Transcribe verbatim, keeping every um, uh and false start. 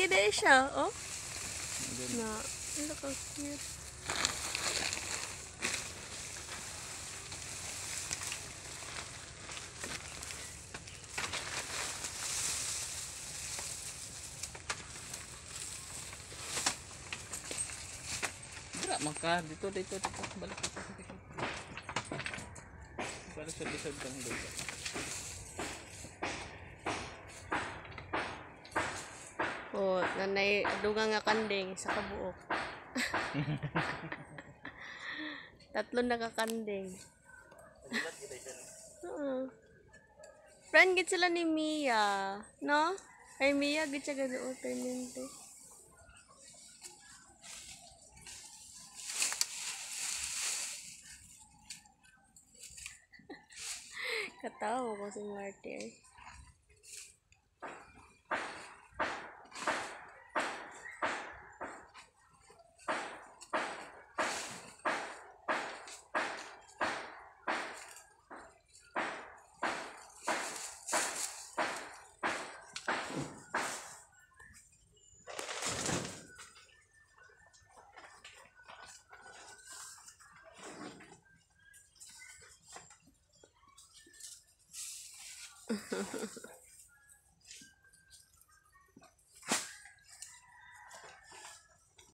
day siya, oh. Na, ano ka cute. Dira maka dito dito dito balik dito dito. Balik sa lisod kang dito. Oh, nanay dugang nga kanding sa kabuok. Tatlo nakakanding. Oo. Friend gid sila ni Mia, no? Ay Mia gid siya gid o tenente. Katawa ko si Marty. Eh.